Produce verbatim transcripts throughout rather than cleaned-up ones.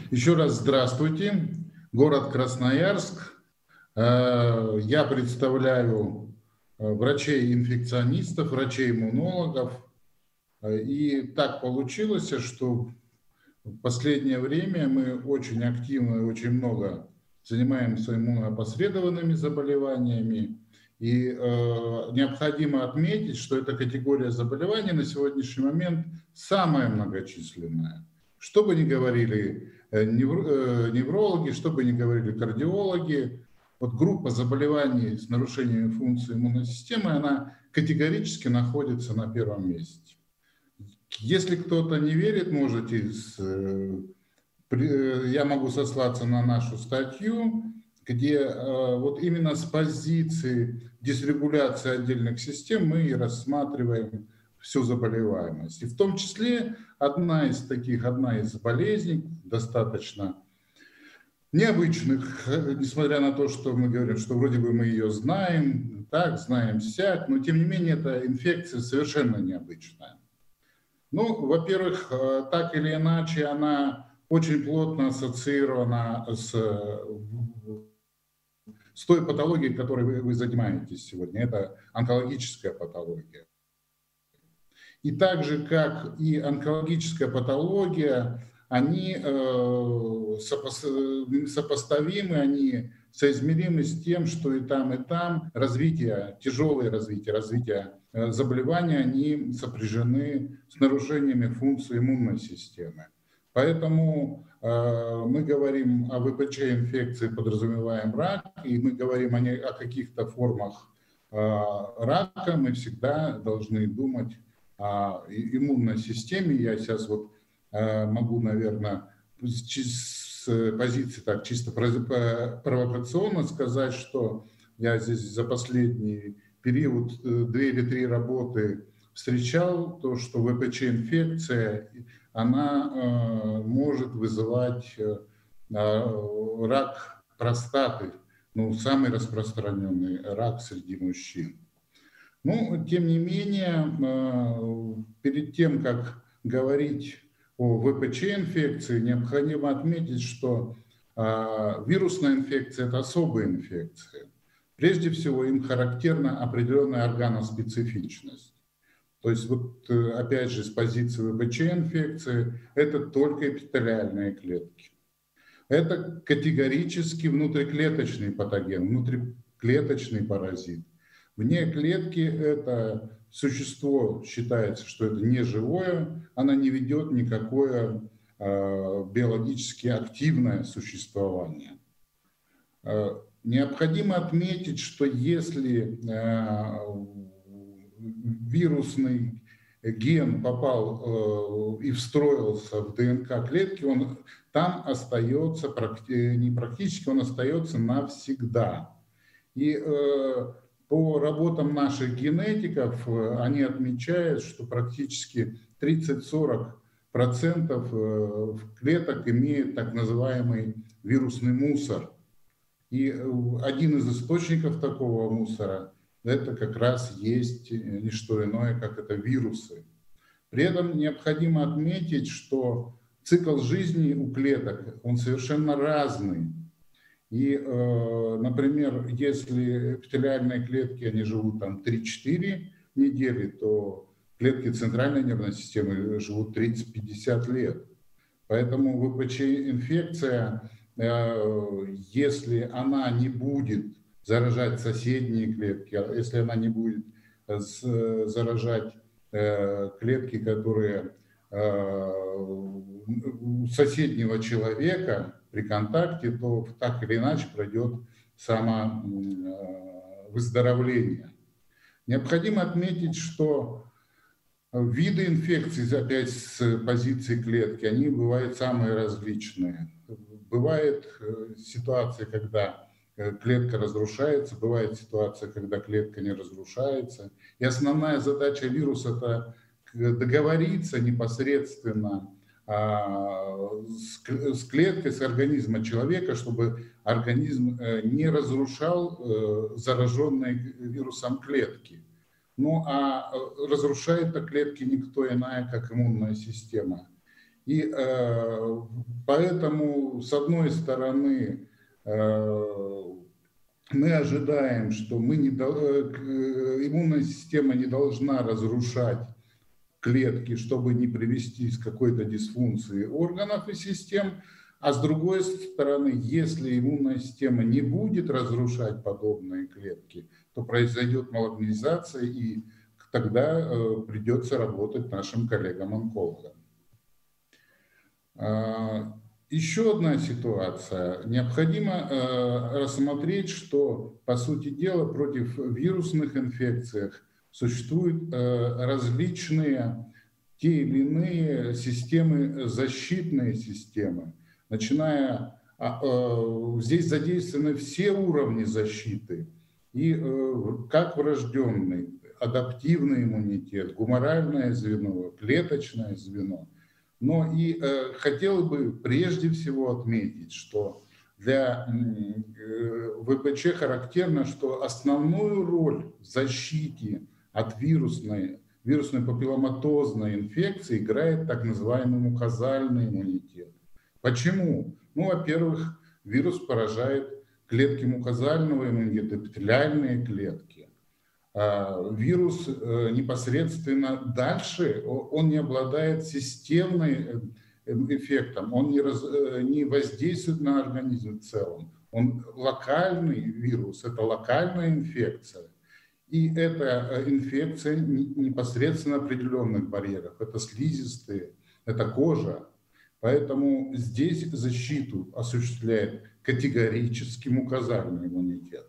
Еще раз здравствуйте. Город Красноярск. Я представляю врачей-инфекционистов, врачей-иммунологов. И так получилось, что в последнее время мы очень активно и очень много занимаемся иммуноопосредованными заболеваниями. И э, необходимо отметить, что эта категория заболеваний на сегодняшний момент самая многочисленная. Что бы ни говорили неврологи, что бы ни говорили кардиологи, вот группа заболеваний с нарушениями функции иммунной системы, она категорически находится на первом месте. Если кто-то не верит, можете, я могу сослаться на нашу статью, где вот именно с позиции дисрегуляции отдельных систем мы и рассматриваем всю заболеваемость. И в том числе одна из таких, одна из болезней, достаточно необычных, несмотря на то, что мы говорим, что вроде бы мы ее знаем, так, знаем сяк, но тем не менее эта инфекция совершенно необычная. Ну, во-первых, так или иначе она очень плотно ассоциирована с, с той патологией, которой вы, вы занимаетесь сегодня. Это онкологическая патология. И так же, как и онкологическая патология, они э, сопоставимы, они соизмеримы с тем, что и там, и там развитие, тяжелое развитие, развитие э, заболевания, они сопряжены с нарушениями функции иммунной системы. Поэтому э, мы говорим о ВПЧ-инфекции, подразумеваем рак, и мы говорим о, не, о каких-то формах э, рака, мы всегда должны думать о иммунной системе. Я сейчас вот э, могу, наверное, с позиции так чисто провокационно сказать, что я здесь за последний период две или три работы встречал то, что ВПЧ-инфекция, она э, может вызывать э, рак простаты, ну, самый распространенный рак среди мужчин. Но, тем не менее, перед тем, как говорить о ВПЧ-инфекции, необходимо отметить, что вирусная инфекция – это особая инфекция. Прежде всего, им характерна определенная органоспецифичность. То есть, вот, опять же, с позиции ВПЧ-инфекции, это только эпителиальные клетки. Это категорически внутриклеточный патоген, внутриклеточный паразит. Вне клетки это существо считается, что это не живое, она не ведет никакое э, биологически активное существование. Э, необходимо отметить, что если э, вирусный ген попал э, и встроился в ДНК клетки, он там остается, не практически, он остается навсегда. И э, по работам наших генетиков они отмечают, что практически тридцать-сорок процентов клеток имеют так называемый вирусный мусор. И один из источников такого мусора – это как раз есть не что иное, как это вирусы. При этом необходимо отметить, что цикл жизни у клеток, он совершенно разный. И, например, если эпителиальные клетки, они живут там три-четыре недели, то клетки центральной нервной системы живут тридцать-пятьдесят лет. Поэтому ВПЧ-инфекция, если она не будет заражать соседние клетки, если она не будет заражать клетки, которые у соседнего человека при контакте, то так или иначе пройдет самовыздоровление. Необходимо отметить, что виды инфекций, опять с позиции клетки, они бывают самые различные. Бывает ситуация, когда клетка разрушается, бывает ситуация, когда клетка не разрушается. И основная задача вируса – это договориться непосредственно с клеткой, с организмом человека, чтобы организм не разрушал зараженные вирусом клетки. Ну а разрушает клетки никто иная, как иммунная система. И э, поэтому, с одной стороны, э, мы ожидаем, что мы не, иммунная система не должна разрушать клетки, чтобы не привести к какой-то дисфункции органов и систем. А с другой стороны, если иммунная система не будет разрушать подобные клетки, то произойдет малогнизация, и тогда э, придется работать нашим коллегам-онкологам. Еще одна ситуация. Необходимо э, рассмотреть, что, по сути дела, против вирусных инфекций существуют э, различные те или иные системы, защитные системы, начиная, э, здесь задействованы все уровни защиты, и э, как врожденный, адаптивный иммунитет, гуморальное звено, клеточное звено. Но и э, хотел бы прежде всего отметить, что для э, ВПЧ характерно, что основную роль в защите от вирусной, вирусной папилломатозной инфекции играет так называемый мукозальный иммунитет. Почему? Ну, во-первых, вирус поражает клетки мукозального иммунитета, эпителиальные клетки. Вирус непосредственно дальше, он не обладает системным эффектом, он не, раз, не воздействует на организм в целом. Он локальный вирус, это локальная инфекция. И эта инфекция непосредственно определенных барьеров. Это слизистые, это кожа. Поэтому здесь защиту осуществляет категорически мукозальный иммунитет.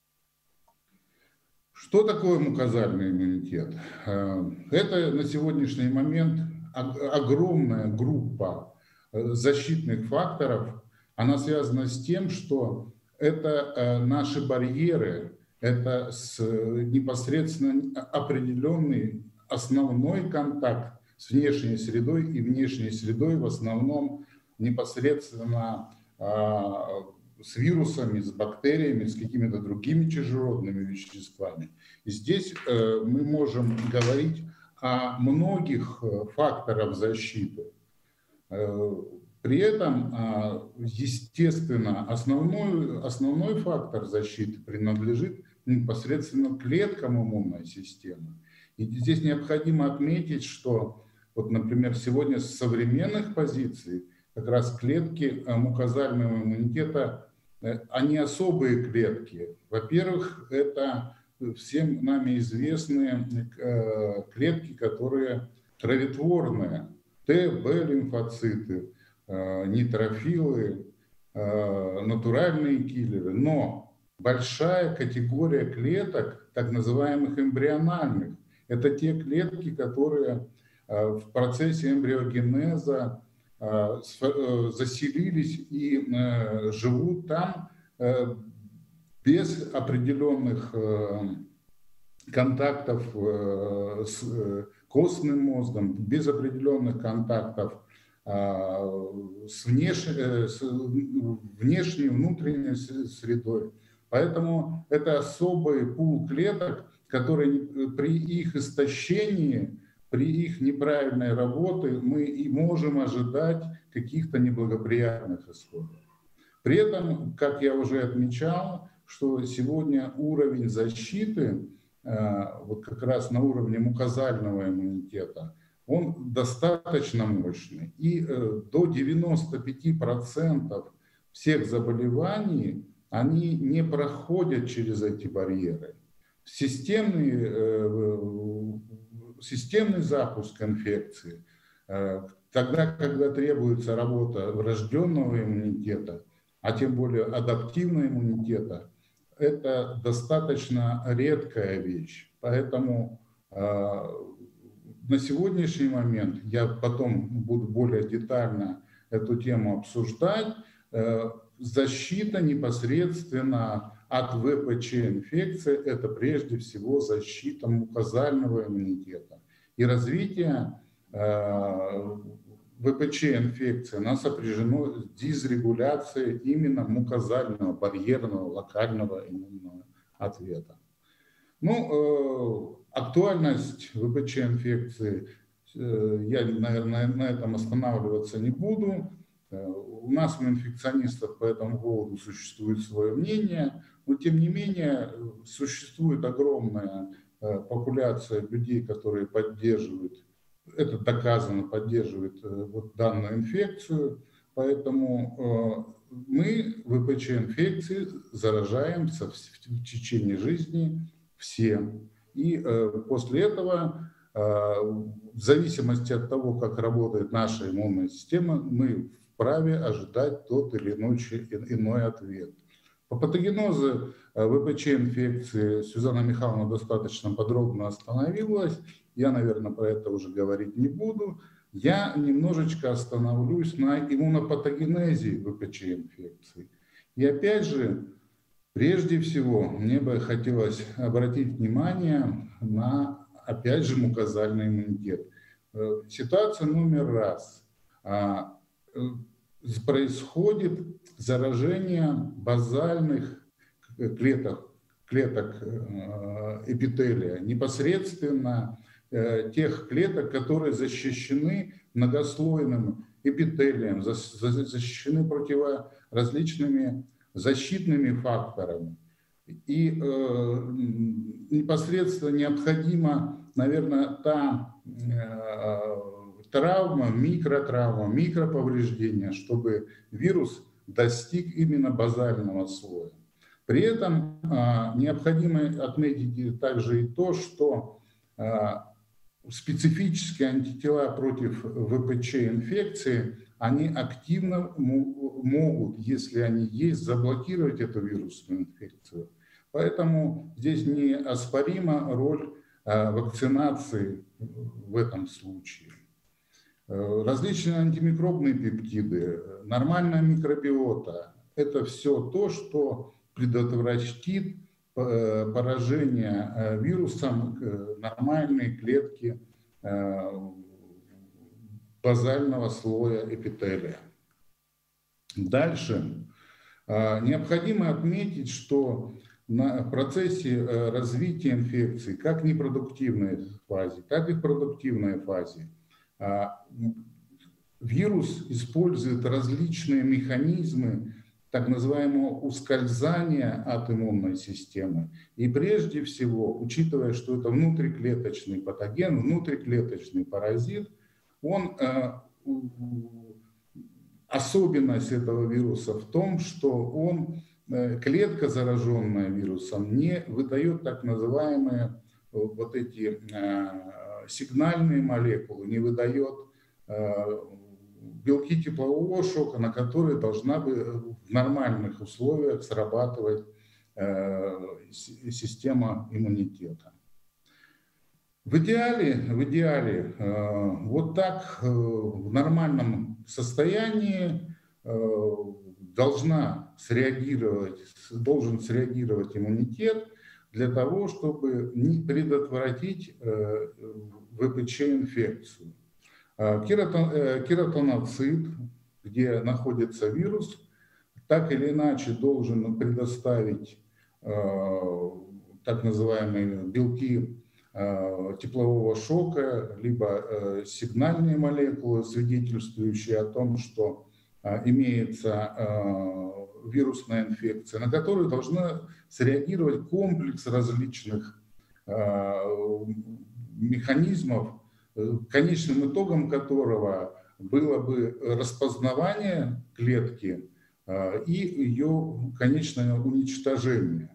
Что такое мукозальный иммунитет? Это на сегодняшний момент огромная группа защитных факторов. Она связана с тем, что это наши барьеры, это непосредственно определенный основной контакт с внешней средой, и внешней средой в основном непосредственно с вирусами, с бактериями, с какими-то другими чужеродными веществами. И здесь э, мы можем говорить о многих факторах защиты. Э, при этом, э, естественно, основной, основной фактор защиты принадлежит непосредственно клеткам иммунной системы. И здесь необходимо отметить, что, вот, например, сегодня с современных позиций как раз клетки мукозального иммунитета, они особые клетки. Во-первых, это всем нами известные клетки, которые кроветворные, Т, Б лимфоциты, нейтрофилы, натуральные киллеры. Но большая категория клеток, так называемых эмбриональных, это те клетки, которые в процессе эмбриогенеза заселились и живут там без определенных контактов с костным мозгом, без определенных контактов с внешней, с внешней и внутренней средой. Поэтому это особый пул клеток, которые при их истощении, при их неправильной работе мы и можем ожидать каких-то неблагоприятных исходов. При этом, как я уже отмечал, что сегодня уровень защиты, вот как раз на уровне мукозального иммунитета, он достаточно мощный. И до девяноста пяти процентов всех заболеваний, они не проходят через эти барьеры. Системный, системный запуск инфекции, тогда, когда требуется работа врожденного иммунитета, а тем более адаптивного иммунитета, это достаточно редкая вещь. Поэтому э, на сегодняшний момент, я потом буду более детально эту тему обсуждать, э, защита непосредственно от ВПЧ-инфекции – это прежде всего защита мукозального иммунитета. И развитие э, ВПЧ-инфекции у нас сопряжено с дисрегуляцией именно мукозального, барьерного, локального иммунного ответа. Ну, э, актуальность ВПЧ-инфекции я, наверное, на этом останавливаться не буду. У нас, у инфекционистов, по этому поводу существует свое мнение, но тем не менее существует огромная популяция людей, которые поддерживают, это доказано, поддерживают вот данную инфекцию, поэтому мы ВПЧ-инфекции заражаемся в течение жизни все. И после этого, в зависимости от того, как работает наша иммунная система, мы вправе ожидать тот или иной, иной ответ. По патогенозу ВПЧ-инфекции Сюзанна Михайловна достаточно подробно остановилась. Я, наверное, про это уже говорить не буду. Я немножечко остановлюсь на иммунопатогенезе ВПЧ-инфекции. И опять же, прежде всего, мне бы хотелось обратить внимание на, опять же, мукозальный иммунитет. Ситуация номер раз. Происходит заражение базальных клеток, клеток эпителия, непосредственно тех клеток, которые защищены многослойным эпителием, защищены противоразличными защитными факторами. И э, непосредственно необходима, наверное, та э, травма, микротравма, микроповреждение, чтобы вирус достиг именно базального слоя. При этом э, необходимо отметить также и то, что э, специфические антитела против ВПЧ-инфекции, они активно могут, если они есть, заблокировать эту вирусную инфекцию. Поэтому здесь неоспорима роль вакцинации в этом случае. Различные антимикробные пептиды, нормальная микробиота – это все то, что предотвратит поражение вирусом нормальной клетки базального слоя эпителия. Дальше. Необходимо отметить, что на процессе развития инфекции, как в непродуктивной фазе, так и в продуктивной фазе, вирус использует различные механизмы так называемого ускользания от иммунной системы. И прежде всего, учитывая, что это внутриклеточный патоген, внутриклеточный паразит, он, особенность этого вируса в том, что он, клетка, зараженная вирусом, не выдает так называемые вот эти сигнальные молекулы, не выдает белки теплового шока, на которые должна бы в нормальных условиях срабатывать система иммунитета. В идеале, в идеале вот так в нормальном состоянии должна среагировать, должен среагировать иммунитет для того, чтобы предотвратить ВПЧ-инфекцию. Кератоноцит, где находится вирус, так или иначе должен предоставить так называемые белки теплового шока, либо сигнальные молекулы, свидетельствующие о том, что имеется вирусная инфекция, на которую должна среагировать комплекс различных механизмов, конечным итогом которого было бы распознавание клетки и ее конечное уничтожение.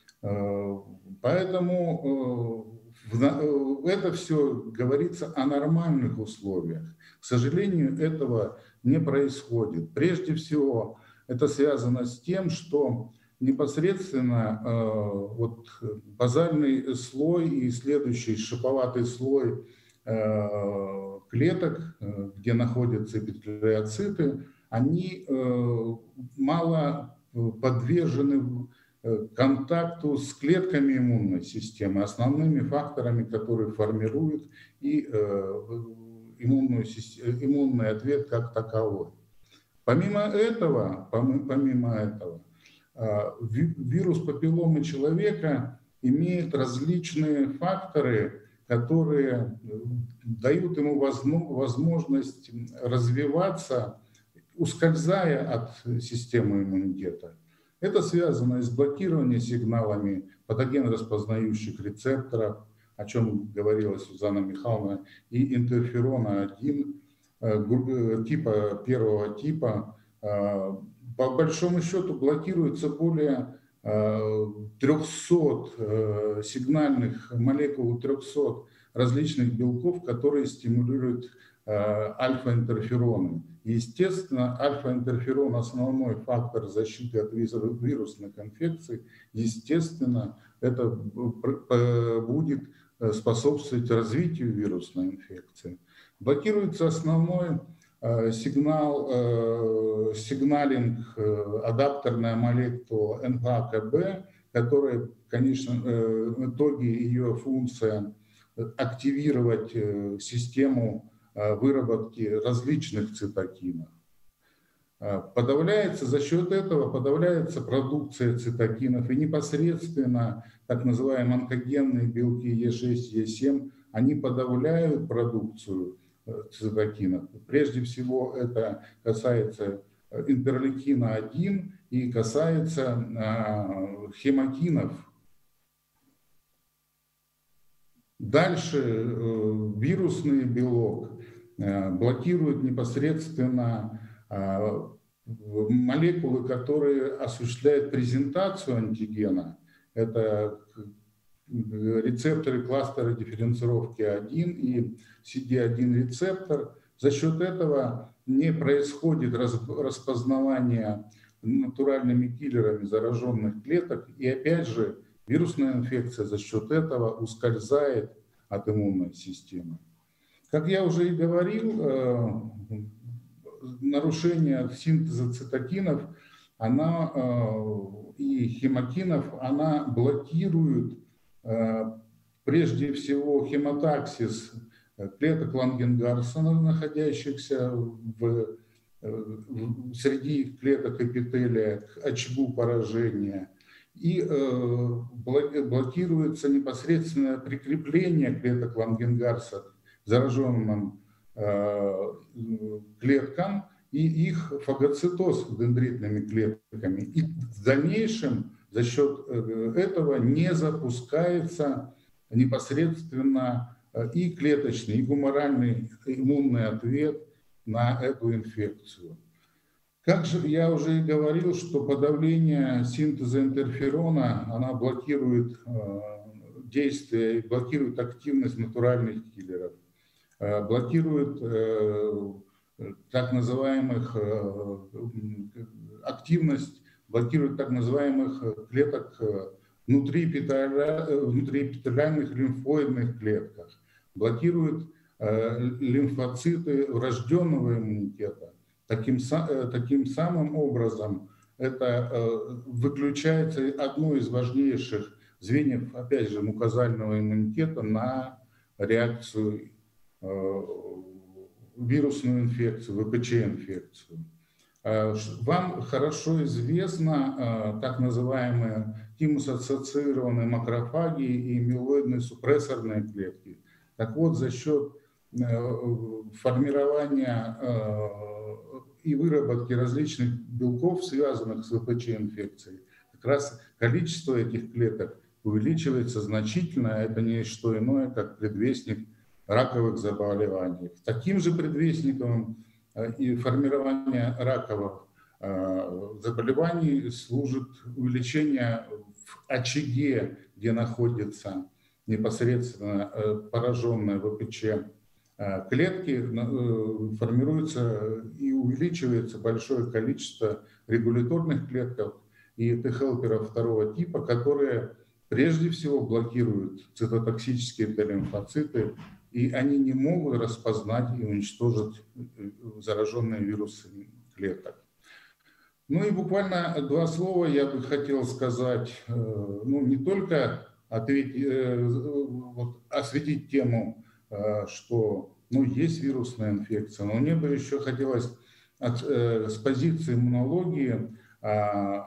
Поэтому это все говорится о нормальных условиях. К сожалению, этого не происходит. Прежде всего, это связано с тем, что непосредственно вот базальный слой и следующий шиповатый слой клеток, где находятся эпителиоциты, они мало подвержены контакту с клетками иммунной системы, основными факторами, которые формируют и иммунную, иммунный ответ как таковой. Помимо этого, помимо этого, вирус папилломы человека имеет различные факторы, которые дают ему возможность развиваться, ускользая от системы иммунитета. Это связано с блокированием сигналами патоген-распознающих рецепторов, о чем говорила Сюзанна Михайловна, и интерферона один, типа, первого типа. По большому счету блокируется более трехсот сигнальных молекул, трехсот различных белков, которые стимулируют альфа-интерфероны. Естественно, альфа-интерферон – основной фактор защиты от вирусных инфекций. Естественно, это будет способствовать развитию вирусной инфекции. Блокируется основной сигнал, сигналинг, адаптерная молекула эн ха ка бэ, которая, конечно, в итоге ее функция активировать систему выработки различных цитокинов. Подавляется за счет этого подавляется продукция цитокинов, и непосредственно так называемые онкогенные белки е шесть, е семь, они подавляют продукцию цитокинов. Прежде всего это касается интерлейкина один и касается хемокинов. Дальше вирусный белок блокирует непосредственно молекулы, которые осуществляют презентацию антигена. Это рецепторы кластера дифференцировки один и си ди один рецептор. За счет этого не происходит распознавание натуральными киллерами зараженных клеток. И опять же, вирусная инфекция за счет этого ускользает от иммунной системы. Как я уже и говорил, нарушение синтеза цитокинов она, и хемокинов, она блокирует прежде всего хемотаксис клеток Лангенгарсона, находящихся в, в, среди клеток эпителия к очагу поражения. И э, блокируется непосредственное прикрепление клеток Лангенгарса к зараженным э, клеткам и их фагоцитоз дендритными клетками. И в дальнейшем за счет этого не запускается непосредственно и клеточный, и гуморальный иммунный ответ на эту инфекцию. Как же я уже и говорил, что подавление синтеза интерферона, она блокирует э, действие, блокирует активность натуральных киллеров, э, блокирует э, так называемых э, активность, блокирует так называемых клеток внутриэпителиальных лимфоидных клетках, блокирует э, лимфоциты врожденного иммунитета. Таким, таким самым образом это э, выключается одно из важнейших звеньев, опять же, мукозального иммунитета на реакцию, э, вирусную инфекцию, вэ пэ че-инфекцию. Э, вам хорошо известно э, так называемые тимус-ассоциированные макрофаги и миелоидные супрессорные клетки. Так вот, за счет формирования и выработки различных белков, связанных с вэ пэ че-инфекцией, как раз количество этих клеток увеличивается значительно. Это не что иное, как предвестник раковых заболеваний. Таким же предвестником и формирования раковых заболеваний служит увеличение в очаге, где находится непосредственно пораженная вэ пэ че клетки, формируется и увеличивается большое количество регуляторных клеток и Т-хелперов второго типа, которые прежде всего блокируют цитотоксические Т-лимфоциты, и они не могут распознать и уничтожить зараженные вирусами клеток. Ну и буквально два слова я бы хотел сказать, ну не только ответить, вот, осветить тему, что ну, есть вирусная инфекция, но мне бы еще хотелось от, э, с позиции иммунологии э,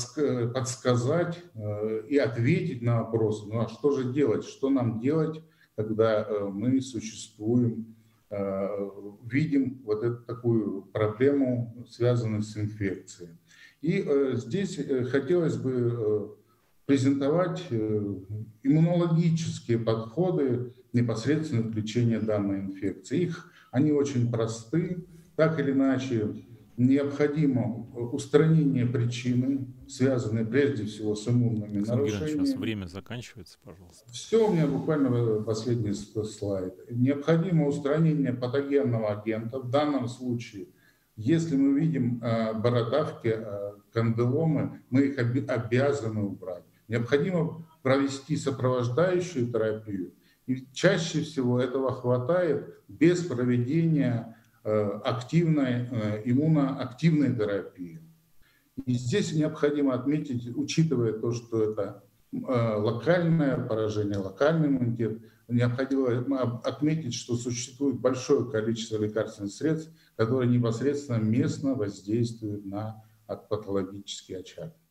подсказать э, и ответить на вопрос, ну а что же делать, что нам делать, когда мы существуем, видим вот эту такую проблему, связанную с инфекцией. И здесь хотелось бы презентовать иммунологические подходы непосредственно к лечению данной инфекции. Их, они очень просты, так или иначе необходимо устранение причины, связанной прежде всего с иммунными Александр Геннадьевич, нарушениями. у нас время заканчивается, пожалуйста. Все, у меня буквально последний слайд. Необходимо устранение патогенного агента. В данном случае, если мы видим э, бородавки, э, кандиломы, мы их оби- обязаны убрать. Необходимо провести сопровождающую терапию. И чаще всего этого хватает без проведения активной, иммуноактивной терапии. И здесь необходимо отметить, учитывая то, что это локальное поражение, локальный иммунитет, необходимо отметить, что существует большое количество лекарственных средств, которые непосредственно местно воздействуют на патологический очаг.